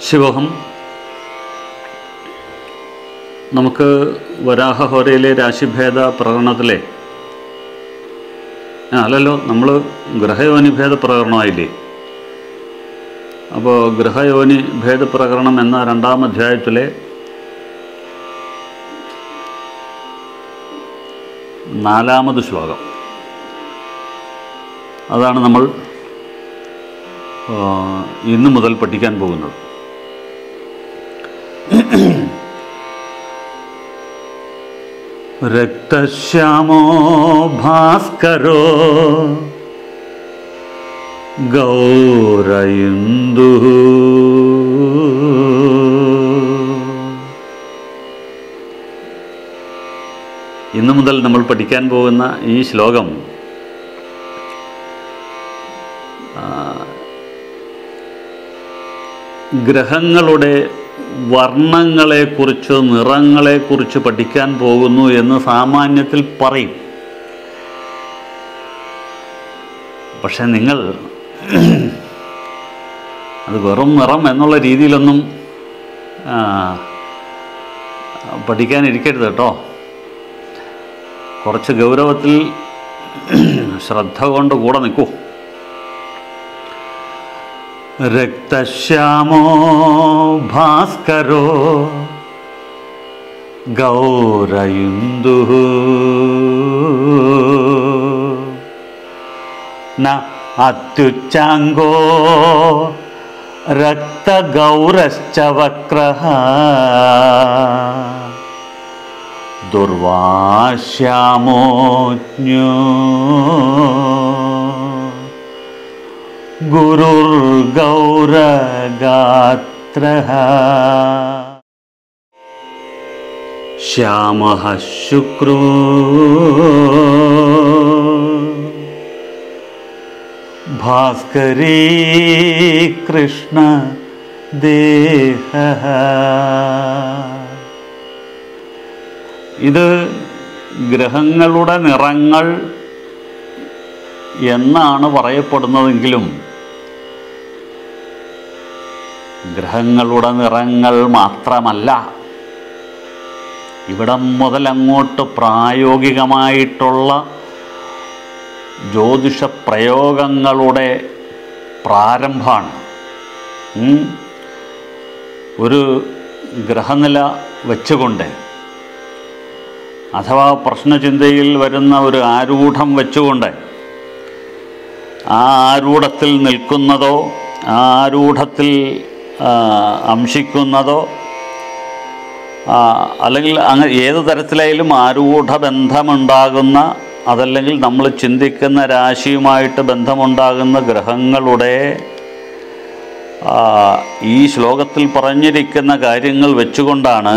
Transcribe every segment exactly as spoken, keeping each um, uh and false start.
ശിവോഹം. നമുക്ക് വരാഹഹോരയിലെ രാശിഭേദ പ്രകടനത്തിലെ അല്ലല്ലോ നമ്മൾ ഗ്രഹയോനിഭേദ പ്രകരണമായില്ലേ. അപ്പോൾ ഗ്രഹയോനി ഭേദപ്രകരണം എന്ന രണ്ടാം അധ്യായത്തിലെ നാലാമത് ശ്ലോകം, അതാണ് നമ്മൾ ഇന്നു മുതൽ പഠിക്കാൻ പോകുന്നത്. രക്തശ്യാമോ ഭാസ്കരോ ഗൗരയുന്ദു ഇന്നു മുതൽ നമ്മൾ പഠിക്കാൻ പോകുന്ന ഈ ശ്ലോകം ഗ്രഹങ്ങളുടെ വർണ്ണങ്ങളെക്കുറിച്ച് നിറങ്ങളെക്കുറിച്ച് പഠിക്കാൻ പോകുന്നു എന്ന് സാമാന്യത്തിൽ പറയും. പക്ഷെ നിങ്ങൾ അത് വെറും നിറം എന്നുള്ള രീതിയിലൊന്നും പഠിക്കാനിരിക്കരുത് കേട്ടോ. കുറച്ച് ഗൗരവത്തിൽ ശ്രദ്ധ കൊണ്ട് കൂടെ നിൽക്കൂ. രക്തശ്യാമോ ഭാസ്കരോ ഗൗരയുന്ദു ന അത്യുച്ചാംഗോ രക്തഗൗരശ്ച വക്രഃ ദുർവാശ്യാമോജ്ഞോ ഗുരുർഗൗരഗാത്രഃ ശ്യാമഃ ശുക്രോ ഭാസ്കരീ കൃഷ്ണ ദേഹഃ. ഇത് ഗ്രഹങ്ങളുടെ നിറങ്ങൾ എന്നാണ് പറയപ്പെടുന്നതെങ്കിലും ഗ്രഹങ്ങളുടെ നിറങ്ങൾ മാത്രമല്ല, ഇവിടം മുതൽ അങ്ങോട്ട് പ്രായോഗികമായിട്ടുള്ള ജ്യോതിഷ പ്രയോഗങ്ങളുടെ പ്രാരംഭമാണ്. ഒരു ഗ്രഹനില വെച്ചുകൊണ്ട് അഥവാ പ്രശ്നചിന്തയിൽ വരുന്ന ഒരു ആരൂഢം വെച്ചുകൊണ്ട് ആ ആരൂഢത്തിൽ നിൽക്കുന്നതോ ആ ആരൂഢത്തിൽ അംശിക്കുന്നതോ അല്ലെങ്കിൽ അങ്ങ് ഏത് തരത്തിലായാലും ആരൂഢ ബന്ധമുണ്ടാകുന്ന, അതല്ലെങ്കിൽ നമ്മൾ ചിന്തിക്കുന്ന രാശിയുമായിട്ട് ബന്ധമുണ്ടാകുന്ന ഗ്രഹങ്ങളുടെ ഈ ശ്ലോകത്തിൽ പറഞ്ഞിരിക്കുന്ന കാര്യങ്ങൾ വെച്ചുകൊണ്ടാണ്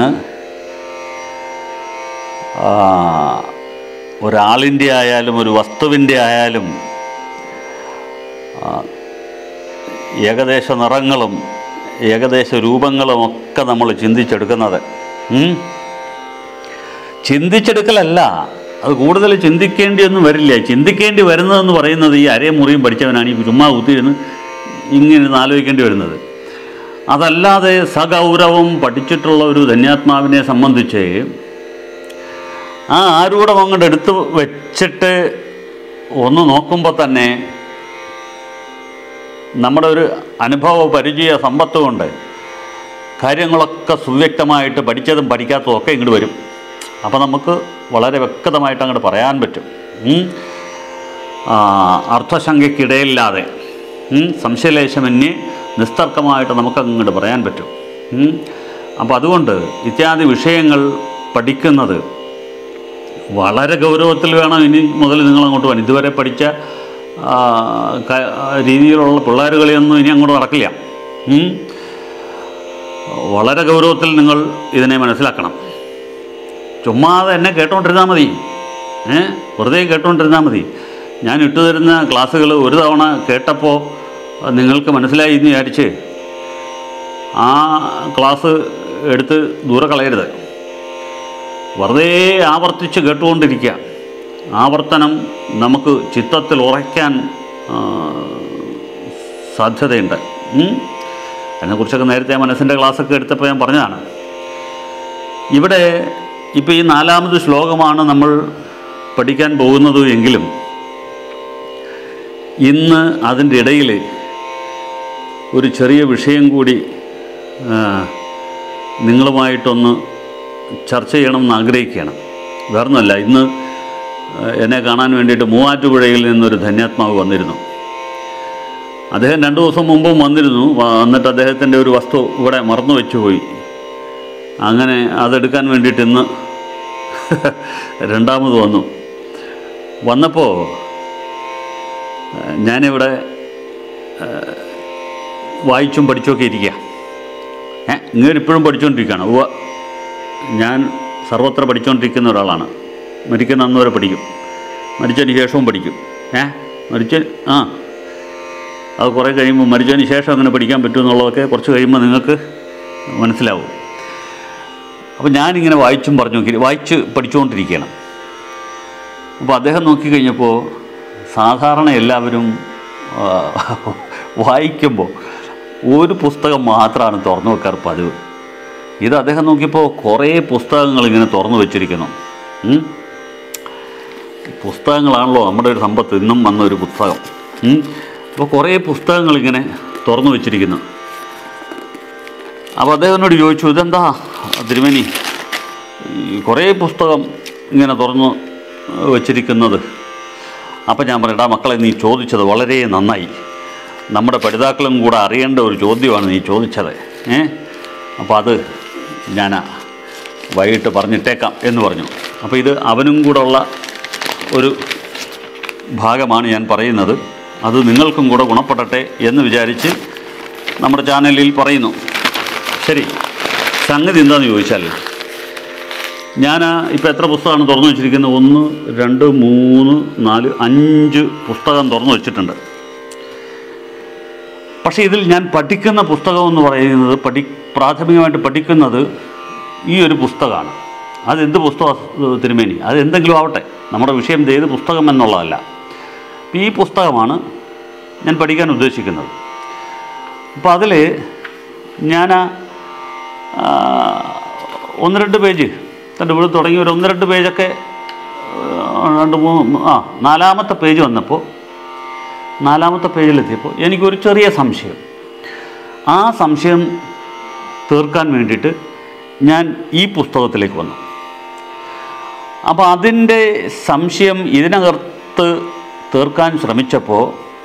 ഒരാളിൻ്റെ ആയാലും ഒരു വസ്തുവിൻ്റെ ആയാലും ഏകദേശ നിറങ്ങളും ഏകദേശ രൂപങ്ങളും ഒക്കെ നമ്മൾ ചിന്തിച്ചെടുക്കുന്നത്. ചിന്തിച്ചെടുക്കലല്ല, അത് കൂടുതൽ ചിന്തിക്കേണ്ടിയൊന്നും വരില്ല. ചിന്തിക്കേണ്ടി വരുന്നതെന്ന് പറയുന്നത് ഈ അരയും മുറിയും പഠിച്ചവനാണ് ഈ ചുമ്മാ കുത്തിയിരുന്ന് ഇങ്ങനെ ആലോചിക്കേണ്ടി വരുന്നത്. അതല്ലാതെ സഗൗരവം പഠിച്ചിട്ടുള്ള ഒരു ധന്യാത്മാവിനെ സംബന്ധിച്ച് ആ ആരൂഢം അങ്ങോട്ട് എടുത്ത് വെച്ചിട്ട് ഒന്ന് നോക്കുമ്പോൾ തന്നെ നമ്മുടെ ഒരു അനുഭവ പരിചയ സമ്പത്ത് കൊണ്ട് കാര്യങ്ങളൊക്കെ സുവ്യക്തമായിട്ട് പഠിച്ചതും പഠിക്കാത്തതും ഒക്കെ ഇങ്ങോട്ട് വരും. അപ്പോൾ നമുക്ക് വളരെ വ്യക്തമായിട്ട് അങ്ങോട്ട് പറയാൻ പറ്റും. അർത്ഥശങ്കയ്ക്കിടയില്ലാതെ സംശയലേശമന്യേ നിസ്തർക്കമായിട്ട് നമുക്ക് അങ്ങോട്ട് പറയാൻ പറ്റും. അപ്പോൾ അതുകൊണ്ട് ഇത്യാദി വിഷയങ്ങൾ പഠിക്കുന്നത് വളരെ ഗൗരവത്തിൽ വേണം. ഇനി മുതൽ നിങ്ങളങ്ങോട്ട് പോകാൻ ഇതുവരെ പഠിച്ച രീതിയിലുള്ള പിള്ളേരുകളിയൊന്നും ഇനി അങ്ങോട്ട് നടക്കില്ല. വളരെ ഗൗരവത്തിൽ നിങ്ങൾ ഇതിനെ മനസ്സിലാക്കണം. ചുമ്മാതെ എന്നെ കേട്ടോണ്ടിരുന്നാൽ മതി, വെറുതെ കേട്ടോണ്ടിരുന്നാൽ മതി. ഞാൻ ഇട്ടു തരുന്ന ക്ലാസ്സുകൾ ഒരു തവണ കേട്ടപ്പോൾ നിങ്ങൾക്ക് മനസ്സിലായി എന്ന് വിചാരിച്ച് ആ ക്ലാസ് എടുത്ത് ദൂരെ കളയരുത്. വെറുതെ ആവർത്തിച്ച് കേട്ടുകൊണ്ടിരിക്കുക. ആവർത്തനം നമുക്ക് ചിത്തത്തിൽ ഉറയ്ക്കാൻ സാധ്യതയുണ്ട്. അതിനെക്കുറിച്ചൊക്കെ നേരത്തെ മനസ്സിൻ്റെ ക്ലാസ്സൊക്കെ എടുത്തപ്പോൾ ഞാൻ പറഞ്ഞതാണ്. ഇവിടെ ഇപ്പോൾ ഈ നാലാമത് ശ്ലോകമാണ് നമ്മൾ പഠിക്കാൻ പോകുന്നത് എങ്കിലും ഇന്ന് അതിൻ്റെ ഇടയിൽ ഒരു ചെറിയ വിഷയം കൂടി നിങ്ങളുമായിട്ടൊന്ന് ചർച്ച ചെയ്യണമെന്ന് ആഗ്രഹിക്കുകയാണ്. വേറൊന്നുമല്ല, ഇന്ന് എന്നെ കാണാൻ വേണ്ടിയിട്ട് മൂവാറ്റുപുഴയിൽ നിന്നൊരു ധന്യാത്മാവ് വന്നിരുന്നു. അദ്ദേഹം രണ്ട് ദിവസം മുമ്പും വന്നിരുന്നു. വന്നിട്ട് അദ്ദേഹത്തിൻ്റെ ഒരു വസ്തു ഇവിടെ മറന്നു വെച്ചുപോയി. അങ്ങനെ അതെടുക്കാൻ വേണ്ടിയിട്ട് ഇന്ന് രണ്ടാമത് വന്നു. വന്നപ്പോൾ ഞാനിവിടെ വായിച്ചും പഠിച്ചുമൊക്കെ ഇരിക്കുക. ഏ ഇങ്ങനെ ഇപ്പോഴും പഠിച്ചുകൊണ്ടിരിക്കുകയാണ്. ഉവ്വ, ഞാൻ സർവത്ര പഠിച്ചുകൊണ്ടിരിക്കുന്ന ഒരാളാണ്. മരിക്കുന്ന അന്ന് വരെ പഠിക്കും, മരിച്ചതിന് ശേഷവും പഠിക്കും. ഏ മരിച്ച ആ അത് കുറേ കഴിയുമ്പോൾ മരിച്ചതിന് ശേഷം അങ്ങനെ പഠിക്കാൻ പറ്റുമെന്നുള്ളതൊക്കെ കുറച്ച് കഴിയുമ്പോൾ നിങ്ങൾക്ക് മനസ്സിലാവും. അപ്പോൾ ഞാനിങ്ങനെ വായിച്ചും പറഞ്ഞു നോക്കി വായിച്ച് പഠിച്ചുകൊണ്ടിരിക്കുകയാണ്. അപ്പോൾ അദ്ദേഹം നോക്കിക്കഴിഞ്ഞപ്പോൾ സാധാരണ എല്ലാവരും വായിക്കുമ്പോൾ ഒരു പുസ്തകം മാത്രമാണ് തുറന്നു വെക്കാറ് പതിവ്. ഇത് അദ്ദേഹം നോക്കിയപ്പോൾ കുറേ പുസ്തകങ്ങൾ ഇങ്ങനെ തുറന്നു വെച്ചിരിക്കുന്നു. പുസ്തകങ്ങളാണല്ലോ നമ്മുടെ ഒരു സമ്പത്ത്. ഇന്നും വന്ന ഒരു പുസ്തകം. അപ്പോൾ കുറേ പുസ്തകങ്ങളിങ്ങനെ തുറന്നു വെച്ചിരിക്കുന്നു. അപ്പോൾ അദ്ദേഹത്തിനോട് ചോദിച്ചു, ഇതെന്താ തിരുമേനി കുറേ പുസ്തകം ഇങ്ങനെ തുറന്നു വച്ചിരിക്കുന്നത്? അപ്പം ഞാൻ പറയടാ മക്കളെ, നീ ചോദിച്ചത് വളരെ നന്നായി. നമ്മുടെ പഠിതാക്കളും കൂടെ അറിയേണ്ട ഒരു ചോദ്യമാണ് നീ ചോദിച്ചത്. ഏ അപ്പോൾ അത് ഞാൻ വൈകിട്ട് പറഞ്ഞിട്ടേക്കാം എന്ന് പറഞ്ഞു. അപ്പോൾ ഇത് അവനും കൂടെ ഉള്ള ഒരു ഭാഗമാണ് ഞാൻ പറയുന്നത്. അത് നിങ്ങൾക്കും കൂടെ ഗുണപ്പെടട്ടെ എന്ന് വിചാരിച്ച് നമ്മുടെ ചാനലിൽ പറയുന്നു. ശരി, സംഗതി എന്താണെന്ന് ചോദിച്ചാൽ, ഞാൻ ഇപ്പോൾ എത്ര പുസ്തകമാണ് തുറന്നു വെച്ചിരിക്കുന്നത്? ഒന്ന്, രണ്ട്, മൂന്ന്, നാല്, അഞ്ച് പുസ്തകം തുറന്നു വെച്ചിട്ടുണ്ട്. പക്ഷേ ഇതിൽ ഞാൻ പഠിക്കുന്ന പുസ്തകം എന്ന് പറയുന്നത് പഠി പ്രാഥമികമായിട്ട് പഠിക്കുന്നത് ഈ ഒരു പുസ്തകമാണ്. അതെന്ത് പുസ്തകം തിരുമേനി? അത് എന്തെങ്കിലും ആവട്ടെ, നമ്മുടെ വിഷയം ഏത് പുസ്തകം എന്നുള്ളതല്ല. ഈ പുസ്തകമാണ് ഞാൻ പഠിക്കാൻ ഉദ്ദേശിക്കുന്നത്. അപ്പോൾ അതിൽ ഞാൻ ഒന്ന് രണ്ട് പേജ് തൻ്റെ വീട് തുടങ്ങി ഒരു ഒന്ന് രണ്ട് പേജൊക്കെ രണ്ട് മൂന്ന് ആ നാലാമത്തെ പേജ് വന്നപ്പോൾ നാലാമത്തെ പേജിലെത്തിയപ്പോൾ എനിക്കൊരു ചെറിയ സംശയം. ആ സംശയം തീർക്കാൻ വേണ്ടിയിട്ട് ഞാൻ ഈ പുസ്തകത്തിലേക്ക് വന്നു. അപ്പോൾ അതിൻ്റെ സംശയം ഇതിനകത്ത് തീർക്കാൻ ശ്രമിച്ചപ്പോൾ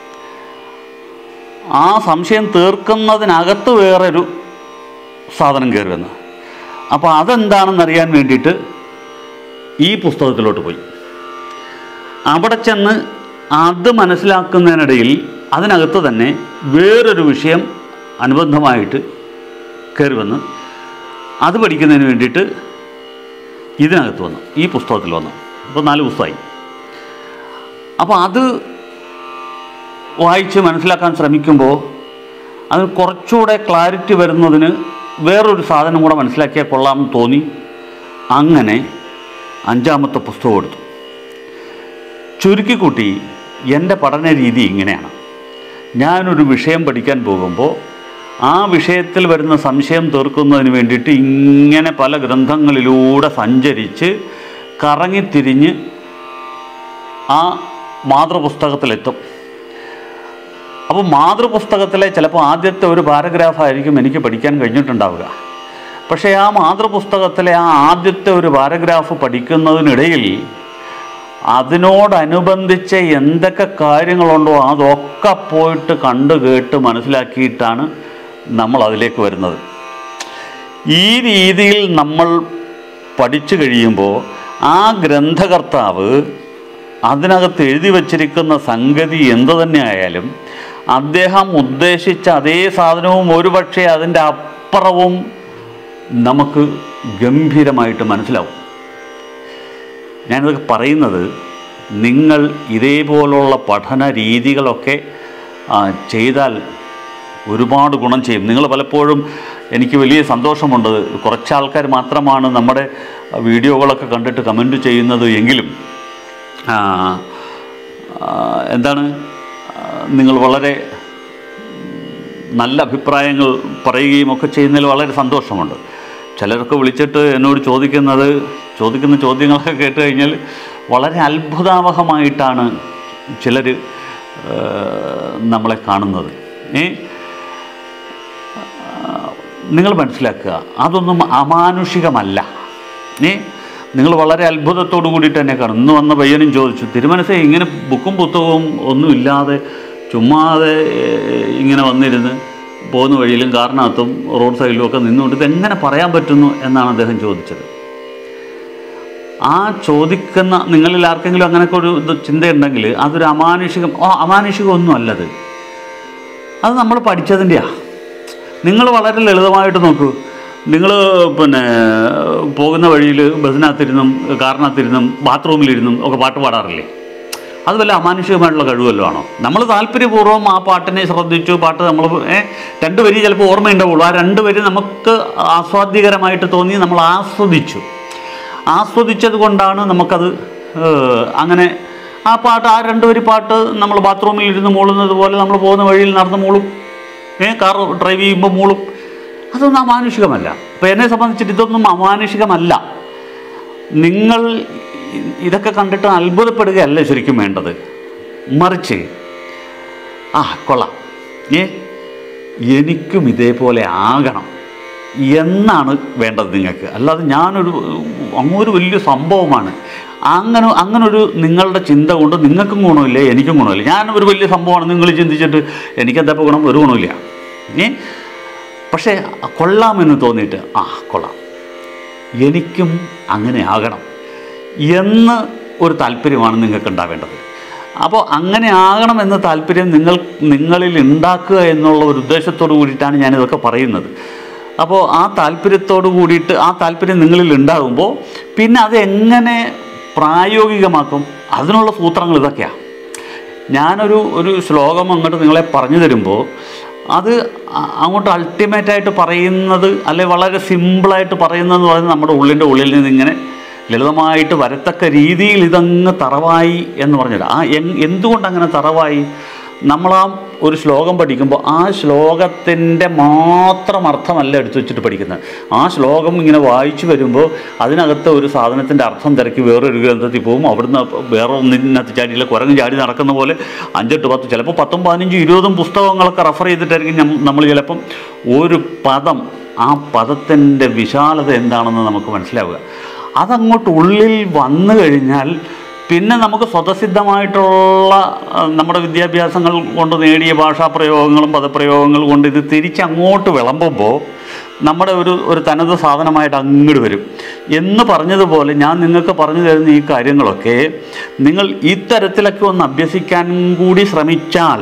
ആ സംശയം തീർക്കുന്നതിനകത്ത് വേറൊരു സാധനം കയറി വന്നു. അപ്പോൾ അതെന്താണെന്നറിയാൻ വേണ്ടിയിട്ട് ഈ പുസ്തകത്തിലോട്ട് പോയി. അവിടെ ചെന്ന് അത് മനസ്സിലാക്കുന്നതിനിടയിൽ അതിനകത്ത് തന്നെ വേറൊരു വിഷയം അനുബന്ധമായിട്ട് കയറി വന്ന് അത് പഠിക്കുന്നതിന് വേണ്ടിയിട്ട് ഇതിനകത്ത് വന്നു, ഈ പുസ്തകത്തിൽ വന്നു. അപ്പോൾ നാല് പുസ്തകമായി. അപ്പോൾ അത് വായിച്ച് മനസ്സിലാക്കാൻ ശ്രമിക്കുമ്പോൾ അതിന് കുറച്ചുകൂടെ ക്ലാരിറ്റി വരുന്നതിന് വേറൊരു സാധനം കൂടെ മനസ്സിലാക്കിയാൽ കൊള്ളാമെന്ന് തോന്നി. അങ്ങനെ അഞ്ചാമത്തെ പുസ്തകം എടുത്തു. ചുരുക്കിക്കൂട്ടി എൻ്റെ പഠന രീതി ഇങ്ങനെയാണ്. ഞാനൊരു വിഷയം പഠിക്കാൻ പോകുമ്പോൾ ആ വിഷയത്തിൽ വരുന്ന സംശയം തീർക്കുന്നതിന് വേണ്ടിയിട്ട് ഇങ്ങനെ പല ഗ്രന്ഥങ്ങളിലൂടെ സഞ്ചരിച്ച് കറങ്ങിത്തിരിഞ്ഞ് ആ മാതൃപുസ്തകത്തിലെത്തും. അപ്പോൾ മാതൃപുസ്തകത്തിലെ ചിലപ്പോൾ ആദ്യത്തെ ഒരു പാരഗ്രാഫായിരിക്കും എനിക്ക് പഠിക്കാൻ കഴിഞ്ഞിട്ടുണ്ടാവുക. പക്ഷേ ആ മാതൃപുസ്തകത്തിലെ ആ ആദ്യത്തെ ഒരു പാരഗ്രാഫ് പഠിക്കുന്നതിനിടയിൽ അതിനോടനുബന്ധിച്ച് എന്തൊക്കെ കാര്യങ്ങളുണ്ടോ അതൊക്കെ പോയിട്ട് കണ്ട് കേട്ട് മനസ്സിലാക്കിയിട്ടാണ് നമ്മൾ അതിലേക്ക് വരുന്നത്. ഈ രീതിയിൽ നമ്മൾ പഠിച്ചു കഴിയുമ്പോൾ ആ ഗ്രന്ഥകർത്താവ് അതിനകത്ത് എഴുതി വച്ചിരിക്കുന്ന സംഗതി എന്തു തന്നെ ആയാലും അദ്ദേഹം ഉദ്ദേശിച്ച അതേ സാധനവും ഒരുപക്ഷെ അതിൻ്റെ അപ്പുറവും നമുക്ക് ഗംഭീരമായിട്ട് മനസ്സിലാവും. ഞാനിതൊക്കെ പറയുന്നത് നിങ്ങൾ ഇതേപോലുള്ള പഠന രീതികളൊക്കെ ചെയ്താൽ ഒരുപാട് ഗുണം ചെയ്യും. നിങ്ങൾ പലപ്പോഴും എനിക്ക് വലിയ സന്തോഷമുണ്ട്, കുറച്ച് ആൾക്കാർ മാത്രമാണ് നമ്മുടെ വീഡിയോകളൊക്കെ കണ്ടിട്ട് കമൻറ്റ് ചെയ്യുന്നത് എങ്കിലും എന്താണ് നിങ്ങൾ വളരെ നല്ല അഭിപ്രായങ്ങൾ പറയുകയും ഒക്കെ ചെയ്യുന്നതിൽ വളരെ സന്തോഷമുണ്ട്. ചിലരൊക്കെ വിളിച്ചിട്ട് എന്നോട് ചോദിക്കുന്നത് ചോദിക്കുന്ന ചോദ്യങ്ങളൊക്കെ കേട്ട് കഴിഞ്ഞാൽ വളരെ അത്ഭുതാവഹമായിട്ടാണ് ചിലർ നമ്മളെ കാണുന്നത്. ഏ നിങ്ങൾ മനസ്സിലാക്കുക, അതൊന്നും അമാനുഷികമല്ല. ഏ നിങ്ങൾ വളരെ അത്ഭുതത്തോടു കൂടിയിട്ട് തന്നെ കാണും. ഇന്ന് വന്ന പയ്യനും ചോദിച്ചു, തിരുമനസ്സേ ഇങ്ങനെ ബുക്കും പുസ്തകവും ഒന്നുമില്ലാതെ ചുമ്മാതെ ഇങ്ങനെ വന്നിരുന്ന് പോകുന്ന വഴിയിലും കാറിനകത്തും റോഡ് സൈഡിലും ഒക്കെ നിന്നുകൊണ്ട് ഇതെങ്ങനെ പറയാൻ പറ്റുന്നു എന്നാണ് അദ്ദേഹം ചോദിച്ചത്. ആ ചോദിക്കുന്ന നിങ്ങളിൽ ആർക്കെങ്കിലും അങ്ങനെയൊക്കെ ഒരു ഇത് ചിന്തയുണ്ടെങ്കിൽ അതൊരു അമാനുഷികം ഓ അമാനുഷികമൊന്നും അല്ലത്. അത് നമ്മൾ പഠിച്ചതിൻ്റെയാണ്. നിങ്ങൾ വളരെ ലളിതമായിട്ട് നോക്കൂ. നിങ്ങൾ പിന്നെ പോകുന്ന വഴിയിൽ ബസ്സിനകത്തിരുന്നും കാറിനകത്തിരുന്നും ബാത്റൂമിലിരുന്നും ഒക്കെ പാട്ട് പാടാറില്ലേ? അത് വല്ല അമാനുഷികമായിട്ടുള്ള കഴിവല്ലോ ആണോ? നമ്മൾ താല്പര്യപൂർവ്വം ആ പാട്ടിനെ ശ്രദ്ധിച്ചു. പാട്ട് നമ്മൾ രണ്ട് വരി ചിലപ്പോൾ ഓർമ്മയുണ്ടാവുള്ളൂ. ആ രണ്ട് വരി നമുക്ക് ആസ്വാദ്യകരമായിട്ട് തോന്നി, നമ്മൾ ആസ്വദിച്ചു. ആസ്വദിച്ചത് കൊണ്ടാണ് നമുക്കത് അങ്ങനെ ആ പാട്ട് ആ രണ്ട് വരി പാട്ട് നമ്മൾ ബാത്റൂമിൽ ഇരുന്ന് മൂളുന്നത് പോലെ നമ്മൾ പോകുന്ന വഴിയിൽ നടന്ന് മൂളും, ഏ കാർ ഡ്രൈവ് ചെയ്യുമ്പോൾ മൂളും. അതൊന്നും അമാനുഷികമല്ല. അപ്പോൾ എന്നെ സംബന്ധിച്ചിട്ട് ഇതൊന്നും അമാനുഷികമല്ല. നിങ്ങൾ ഇതൊക്കെ കണ്ടിട്ട് അത്ഭുതപ്പെടുകയല്ല ശരിക്കും വേണ്ടത്. മറിച്ച് ആ കൊള്ളാം, ഏ എനിക്കും ഇതേപോലെ ആകണം എന്നാണ് വേണ്ടത് നിങ്ങൾക്ക്. അല്ലാതെ ഞാനൊരു അങ്ങൊരു വലിയ സംഭവമാണ് അങ്ങനെ അങ്ങനൊരു നിങ്ങളുടെ ചിന്ത കൊണ്ട് നിങ്ങൾക്കും ഗുണമില്ല, എനിക്കും ഗുണമില്ല. ഞാനൊരു വലിയ സംഭവമാണ് നിങ്ങൾ ചിന്തിച്ചിട്ട് എനിക്കെന്താ ഗുണം? ഒരു ഗുണമില്ല. ഏ പക്ഷേ കൊള്ളാമെന്ന് തോന്നിയിട്ട് ആ കൊള്ളാം, എനിക്കും അങ്ങനെ ആകണം എന്ന് ഒരു താല്പര്യമാണ് നിങ്ങൾക്ക് ഉണ്ടാവേണ്ടത്. അപ്പോൾ അങ്ങനെ ആകണം എന്ന താല്പര്യം നിങ്ങൾ നിങ്ങളിൽ ഉണ്ടാക്കുക എന്നുള്ള ഒരു ഉദ്ദേശത്തോടു കൂടിയിട്ടാണ് ഞാനിതൊക്കെ പറയുന്നത്. അപ്പോൾ ആ താല്പര്യത്തോടു കൂടിയിട്ട് ആ താല്പര്യം നിങ്ങളിൽ ഉണ്ടാകുമ്പോൾ പിന്നെ അത് എങ്ങനെ പ്രായോഗികമാക്കും, അതിനുള്ള സൂത്രങ്ങൾ ഇതൊക്കെയാണ്. ഞാനൊരു ഒരു ശ്ലോകം അങ്ങോട്ട് നിങ്ങളെ പറഞ്ഞു തരുമ്പോൾ അത് അങ്ങോട്ട് അൾട്ടിമേറ്റായിട്ട് പറയുന്നത് അല്ലെ വളരെ സിമ്പിളായിട്ട് പറയുന്നതെന്ന് പറയുന്നത് നമ്മുടെ ഉള്ളിൻ്റെ ഉള്ളിൽ നിന്ന് ഇങ്ങനെ ലളിതമായിട്ട് വരത്തക്ക രീതിയിൽ ഇതങ്ങ് തറവായി എന്ന് പറഞ്ഞിട്ട് ആ എന്തുകൊണ്ട് അങ്ങനെ തറവായി? നമ്മളാ ഒരു ശ്ലോകം പഠിക്കുമ്പോൾ ആ ശ്ലോകത്തിൻ്റെ മാത്രം അർത്ഥമല്ല എടുത്തു വെച്ചിട്ട് പഠിക്കുന്നത്. ആ ശ്ലോകം ഇങ്ങനെ വായിച്ചു വരുമ്പോൾ അതിനകത്ത് ഒരു സാധനത്തിൻ്റെ അർത്ഥം തിരക്കി വേറൊരു ഗ്രന്ഥത്തിൽ പോകും. അവിടുന്ന് വേറെ ഒന്നിനകത്ത് ചാടിയില്ല, കുരങ്ങ് ചാടി നടക്കുന്ന പോലെ അഞ്ചെട്ട് പത്ത് ചിലപ്പോൾ പത്തും പതിനഞ്ചും ഇരുപതും പുസ്തകങ്ങളൊക്കെ റെഫർ ചെയ്തിട്ടായിരിക്കും നമ്മൾ ചിലപ്പം ഒരു പദം ആ പദത്തിൻ്റെ വിശാലത എന്താണെന്ന് നമുക്ക് മനസ്സിലാവുക. അതങ്ങോട്ട് ഉള്ളിൽ വന്നു കഴിഞ്ഞാൽ പിന്നെ നമുക്ക് സ്വതസിദ്ധമായിട്ടുള്ള നമ്മുടെ വിദ്യാഭ്യാസങ്ങൾ കൊണ്ട് നേടിയ ഭാഷാപ്രയോഗങ്ങളും പദപ്രയോഗങ്ങളും കൊണ്ട് ഇത് തിരിച്ചങ്ങോട്ട് വിളമ്പുമ്പോൾ നമ്മുടെ ഒരു ഒരു തനത് സാധനമായിട്ട് അങ്ങോട്ട് വരും. എന്ന് പറഞ്ഞതുപോലെ ഞാൻ നിങ്ങൾക്ക് പറഞ്ഞു തരുന്ന ഈ കാര്യങ്ങളൊക്കെ നിങ്ങൾ ഇത്തരത്തിലൊക്കെ ഒന്ന് അഭ്യസിക്കാൻ കൂടി ശ്രമിച്ചാൽ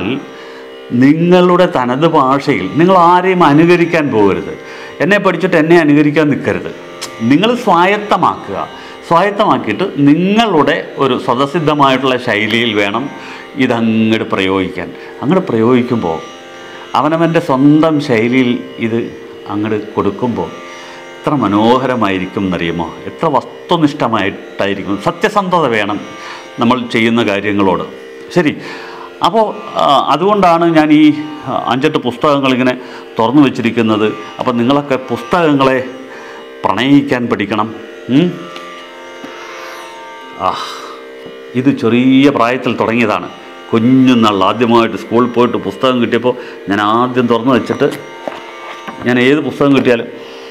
നിങ്ങളുടെ തനത് ഭാഷയിൽ നിങ്ങൾ ആരെയും അനുകരിക്കാൻ പോകരുത്. എന്നെ പഠിച്ചിട്ട് എന്നെ അനുകരിക്കാൻ നിൽക്കരുത്. നിങ്ങൾ സ്വായത്തമാക്കുക. സ്വായത്തമാക്കിയിട്ട് നിങ്ങളുടെ ഒരു സ്വതസിദ്ധമായിട്ടുള്ള ശൈലിയിൽ വേണം ഇതങ്ങോട്ട് പ്രയോഗിക്കാൻ. അങ്ങോട്ട് പ്രയോഗിക്കുമ്പോൾ അവനവൻ്റെ സ്വന്തം ശൈലിയിൽ ഇത് അങ്ങോട്ട് കൊടുക്കുമ്പോൾ എത്ര മനോഹരമായിരിക്കും എന്നറിയുമോ? എത്ര വസ്തുനിഷ്ഠമായിട്ടായിരിക്കും. സത്യസന്ധത വേണം നമ്മൾ ചെയ്യുന്ന കാര്യങ്ങളോട്. ശരി, അപ്പോൾ അതുകൊണ്ടാണ് ഞാൻ ഈ അഞ്ചെട്ട് പുസ്തകങ്ങളിങ്ങനെ തുറന്നു വച്ചിരിക്കുന്നത്. അപ്പം നിങ്ങളൊക്കെ പുസ്തകങ്ങളെ പ്രണയിക്കാൻ പഠിക്കണം. ആ ഇത് ചെറിയ പ്രായത്തിൽ തുടങ്ങിയതാണ്. കുഞ്ഞുനാൾ ആദ്യമായിട്ട് സ്കൂളിൽ പോയിട്ട് പുസ്തകം കിട്ടിയപ്പോൾ ഞാൻ ആദ്യം തുറന്നു വെച്ചിട്ട് ഞാൻ ഏത് പുസ്തകം കിട്ടിയാലും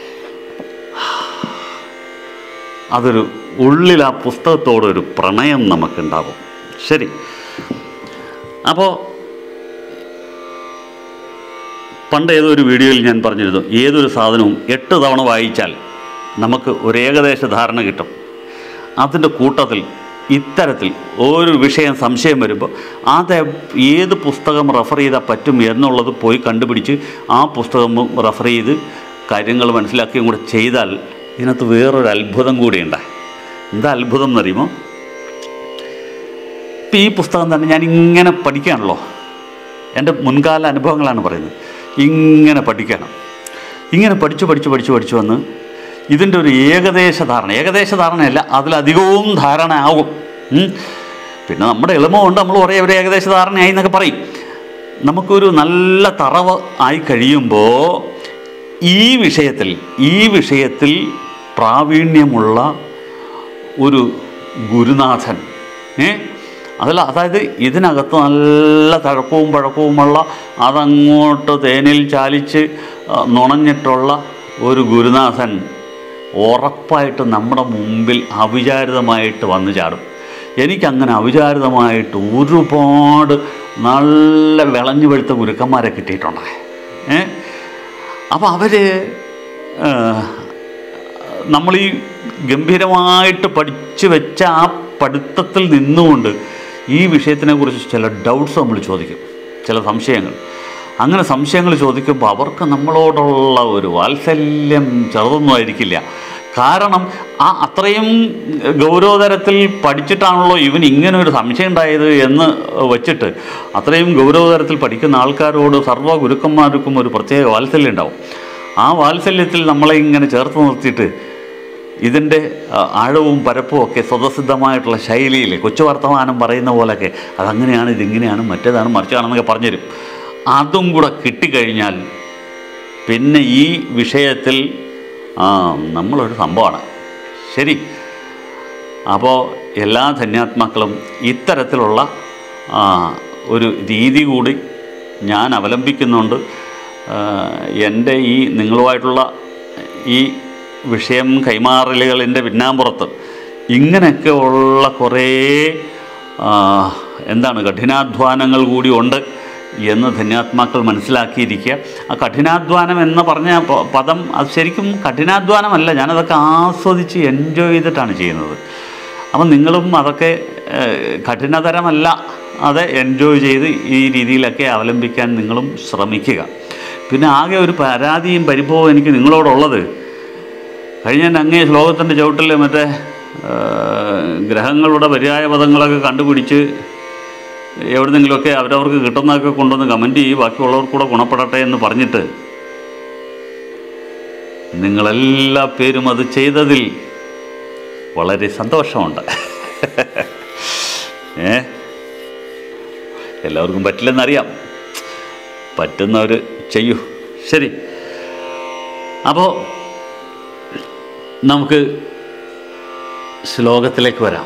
അതൊരു ഉള്ളിൽ ആ പുസ്തകത്തോടൊരു പ്രണയം നമുക്കുണ്ടാകും. ശരി, അപ്പോൾ പണ്ട് ഏതൊരു വീഡിയോയിൽ ഞാൻ പറഞ്ഞിരുന്നു, ഏതൊരു സാധനവും എട്ട് തവണ വായിച്ചാൽ നമുക്ക് ഒരു ഏകദേശ ധാരണ കിട്ടും. അതിൻ്റെ കൂട്ടത്തിൽ ഇത്തരത്തിൽ ഒരു വിഷയം സംശയം വരുമ്പോൾ അത് ഏത് പുസ്തകം റെഫർ ചെയ്താൽ പറ്റും എന്നുള്ളത് പോയി കണ്ടുപിടിച്ച് ആ പുസ്തകം റെഫർ ചെയ്ത് കാര്യങ്ങൾ മനസ്സിലാക്കുകയും കൂടെ ചെയ്താൽ ഇതിനകത്ത് വേറൊരു അത്ഭുതം കൂടിയുണ്ട്. എന്താ അത്ഭുതം എന്നറിയുമോ? ഇപ്പം ഈ പുസ്തകം തന്നെ ഞാൻ ഇങ്ങനെ പഠിക്കുകയാണല്ലോ. എൻ്റെ മുൻകാല അനുഭവങ്ങളാണ് പറയുന്നത്. ഇങ്ങനെ പഠിക്കണം. ഇങ്ങനെ പഠിച്ചു പഠിച്ചു പഠിച്ചു പഠിച്ചു വന്ന് ഇതിൻ്റെ ഒരു ഏകദേശ ധാരണ ഏകദേശ ധാരണയല്ല അതിലധികവും ധാരണ ആകും. പിന്നെ നമ്മുടെ എളിമ കൊണ്ട് നമ്മൾ കുറേ ഒരു ഏകദേശ ധാരണയായി എന്നൊക്കെ പറയും. നമുക്കൊരു നല്ല തറവ് ആയി കഴിയുമ്പോൾ ഈ വിഷയത്തിൽ ഈ വിഷയത്തിൽ പ്രാവീണ്യമുള്ള ഒരു ഗുരുനാഥൻ, ഏ അതല്ല, അതായത് ഇതിനകത്ത് നല്ല തഴക്കവും പഴക്കവുമുള്ള, അതങ്ങോട്ട് തേനിൽ ചാലിച്ച് നുണഞ്ഞിട്ടുള്ള ഒരു ഗുരുനാഥൻ ഉറപ്പായിട്ട് നമ്മുടെ മുമ്പിൽ അവിചാരിതമായിട്ട് വന്നു ചാടും. എനിക്കങ്ങനെ അവിചാരിതമായിട്ട് ഒരുപാട് നല്ല വിളഞ്ഞു വെളുത്ത ഗുരുക്കന്മാരെ കിട്ടിയിട്ടുണ്ട്. ഏ അപ്പോൾ അവർ നമ്മളീ ഗംഭീരമായിട്ട് പഠിച്ചു വെച്ച ആ പഠിത്തത്തിൽ നിന്നുകൊണ്ട് ഈ വിഷയത്തിനെക്കുറിച്ച് ചില ഡൗട്ട്സ് നമ്മൾ ചോദിക്കും, ചില സംശയങ്ങൾ. അങ്ങനെ സംശയങ്ങൾ ചോദിക്കുമ്പോൾ അവർക്ക് നമ്മളോടുള്ള ഒരു വാത്സല്യം ചെറുതൊന്നും ആയിരിക്കില്ല. കാരണം ആ അത്രയും ഗൗരവതരത്തിൽ പഠിച്ചിട്ടാണല്ലോ ഇവൻ ഇങ്ങനെ ഒരു സംശയം ഉണ്ടായത് എന്ന് വച്ചിട്ട് അത്രയും ഗൗരവതരത്തിൽ പഠിക്കുന്ന ആൾക്കാരോട് സർവ്വ ഗുരുക്കന്മാർക്കും ഒരു പ്രത്യേക വാത്സല്യം ഉണ്ടാവും. ആ വാത്സല്യത്തിൽ നമ്മളെ ഇങ്ങനെ ചേർത്ത് നിർത്തിയിട്ട് ഇതിൻ്റെ ആഴവും പരപ്പും ഒക്കെ സ്വതസിദ്ധമായിട്ടുള്ള ശൈലിയിൽ കൊച്ചു വർത്തമാനം പറയുന്ന പോലെയൊക്കെ അതങ്ങനെയാണ്, ഇതിങ്ങനെയാണ്, മറ്റേതാണ്, മറിച്ചാണെന്നൊക്കെ പറഞ്ഞുതരും. അതും കൂടെ കിട്ടിക്കഴിഞ്ഞാൽ പിന്നെ ഈ വിഷയത്തിൽ ആ നമ്മളൊരു സംഭവമാണ്. ശരി, അപ്പോൾ എല്ലാ ധന്യാത്മാക്കളും ഇത്തരത്തിലുള്ള ഒരു രീതി കൂടി ഞാൻ അവലംബിക്കുന്നുണ്ട്. എൻ്റെ ഈ നിങ്ങളുമായിട്ടുള്ള ഈ വിഷയം കൈമാറലുകളിൻ്റെ പിന്നാമ്പുറത്ത് ഇങ്ങനെയൊക്കെ ഉള്ള കുറേ എന്താണ് കഠിനാധ്വാനങ്ങൾ കൂടി ഉണ്ട് എന്ന് ധന്യാത്മാക്കൾ മനസ്സിലാക്കിയിരിക്കുക. ആ കഠിനാധ്വാനം എന്ന് പറഞ്ഞ പദം അത് ശരിക്കും കഠിനാധ്വാനമല്ല, ഞാനതൊക്കെ ആസ്വദിച്ച് എൻജോയ് ചെയ്തിട്ടാണ് ചെയ്യുന്നത്. അപ്പം നിങ്ങളും അതൊക്കെ കഠിനതരമല്ല, അത് എൻജോയ് ചെയ്ത് ഈ രീതിയിലൊക്കെ അവലംബിക്കാൻ നിങ്ങളും ശ്രമിക്കുക. പിന്നെ ആകെ ഒരു പരാതിയും പരിഭവവും എനിക്ക് നിങ്ങളോടുള്ളത്, കഴിഞ്ഞ അങ്ങേ ശ്ലോകത്തിൻ്റെ ചുവട്ടിൽ മറ്റേ ഗ്രഹങ്ങളുടെ പര്യായ പദങ്ങളൊക്കെ കണ്ടുപിടിച്ച് എവിടെന്നെങ്കിലുമൊക്കെ അവരവർക്ക് കിട്ടുന്നതൊക്കെ കൊണ്ടുവന്ന് കമൻറ്റ് ചെയ്യും, ബാക്കിയുള്ളവർക്കൂടെ ഗുണപ്പെടട്ടെ എന്ന് പറഞ്ഞിട്ട് നിങ്ങളെല്ലാ പേരും അത് ചെയ്തതിൽ വളരെ സന്തോഷമുണ്ട്. ഏ എല്ലാവർക്കും പറ്റില്ലെന്നറിയാം, പറ്റുന്നവർ ചെയ്യൂ. ശരി, അപ്പോൾ നമുക്ക് ശ്ലോകത്തിലേക്ക് വരാം.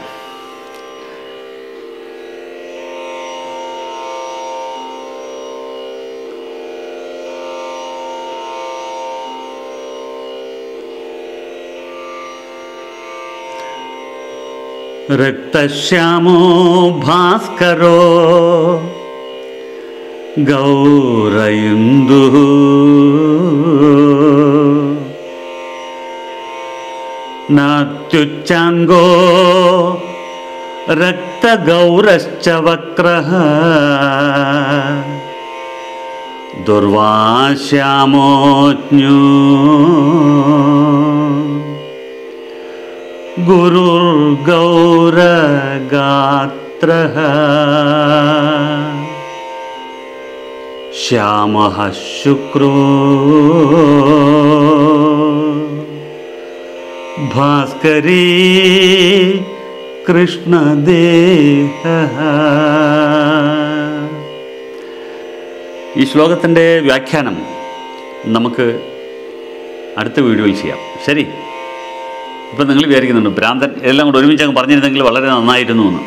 രക്തശ്യാമോ ഭാസ്കരോ ഗൗരയിന്ദു നാത്യുച്ചാംഗോ രക്തഗൗരശ്ച വക്രഃ ദുർവാശ്യാമോജ്ഞോ ഗുരുർഗൗരഗാത്രഃ ശ്യാമഃ ശുക്രോ ഭാസ്കരീ കൃഷ്ണദേഹഃ. ഈ ശ്ലോകത്തിൻ്റെ വ്യാഖ്യാനം നമുക്ക് അടുത്ത വീഡിയോയിൽ ചെയ്യാം. ശരി, ഇപ്പം നിങ്ങൾ വിചാരിക്കുന്നുണ്ട് ഭ്രാന്തൻ എല്ലാം കൂടെ ഒരുമിച്ച് അങ്ങ് പറഞ്ഞിരുന്നെങ്കിൽ വളരെ നന്നായിരുന്നു എന്ന്.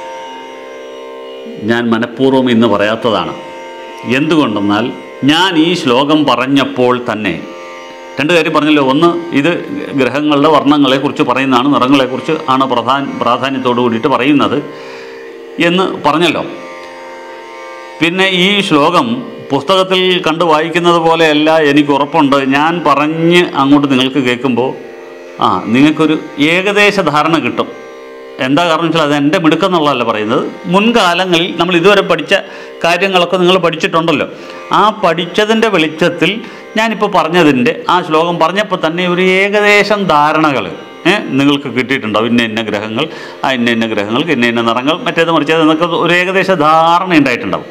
ഞാൻ മനഃപൂർവ്വം ഇന്ന് പറയാത്തതാണ്. എന്തുകൊണ്ടെന്നാൽ ഞാൻ ഈ ശ്ലോകം പറഞ്ഞപ്പോൾ തന്നെ രണ്ട് കാര്യം പറഞ്ഞല്ലോ. ഒന്ന്, ഇത് ഗ്രഹങ്ങളുടെ വർണ്ണങ്ങളെക്കുറിച്ച് പറയുന്നതാണ്, നിറങ്ങളെക്കുറിച്ച് ആണ് പ്രധാന പ്രാധാന്യത്തോടു കൂടിയിട്ട് പറയുന്നത് എന്ന് പറഞ്ഞല്ലോ. പിന്നെ ഈ ശ്ലോകം പുസ്തകത്തിൽ കണ്ട് വായിക്കുന്നത് പോലെയല്ല, എനിക്ക് ഉറപ്പുണ്ട്. ഞാൻ പറഞ്ഞ് അങ്ങോട്ട് നിങ്ങൾക്ക് കേൾക്കുമ്പോൾ ആ നിങ്ങൾക്കൊരു ഏകദേശ ധാരണ കിട്ടും. എന്താ കാരണം വെച്ചാൽ അത് എൻ്റെ മിടുക്കെന്നുള്ളതല്ല പറയുന്നത്. മുൻകാലങ്ങളിൽ നമ്മൾ ഇതുവരെ പഠിച്ച കാര്യങ്ങളൊക്കെ നിങ്ങൾ പഠിച്ചിട്ടുണ്ടല്ലോ. ആ പഠിച്ചതിൻ്റെ വെളിച്ചത്തിൽ ഞാനിപ്പോൾ പറഞ്ഞതിൻ്റെ ആ ശ്ലോകം പറഞ്ഞപ്പോൾ തന്നെ ഒരു ഏകദേശം ധാരണകൾ നിങ്ങൾക്ക് കിട്ടിയിട്ടുണ്ടാവും. ഇന്ന ഇന്ന ഗ്രഹങ്ങൾ, ആ ഇന്ന ഇന്ന ഗ്രഹങ്ങൾക്ക് ഇന്ന ഇന്ന നിറങ്ങൾ, മറ്റേത് മറിച്ചത് എന്നൊക്കെ ഒരു ഏകദേശ ധാരണ ഉണ്ടായിട്ടുണ്ടാവും.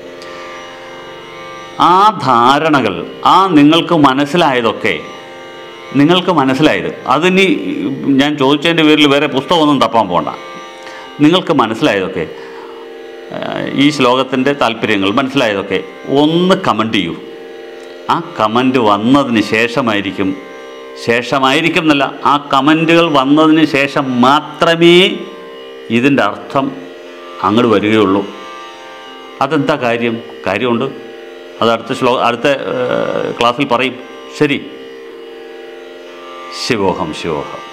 ആ ധാരണകൾ, ആ നിങ്ങൾക്ക് മനസ്സിലായതൊക്കെ നിങ്ങൾക്ക് മനസ്സിലായത് അതിനി ഞാൻ ചോദിച്ചതിൻ്റെ പേരിൽ വേറെ പുസ്തകമൊന്നും തപ്പാൻ പോകണ്ട. നിങ്ങൾക്ക് മനസ്സിലായതൊക്കെ ഈ ശ്ലോകത്തിൻ്റെ താല്പര്യങ്ങൾ മനസ്സിലായതൊക്കെ ഒന്ന് കമൻറ്റ് ചെയ്യൂ. ആ കമൻറ്റ് വന്നതിന് ശേഷമായിരിക്കും ശേഷമായിരിക്കും എന്നല്ല ആ കമൻറ്റുകൾ വന്നതിന് ശേഷം മാത്രമേ ഇതിൻ്റെ അർത്ഥം അങ്ങോട്ട് വരികയുള്ളൂ. അതെന്താ കാര്യം? കാര്യമുണ്ട്. അത് അടുത്ത ശ്ലോ അടുത്ത ക്ലാസ്സിൽ പറയും. ശരി. ശിവോഹം ശിവോഹം.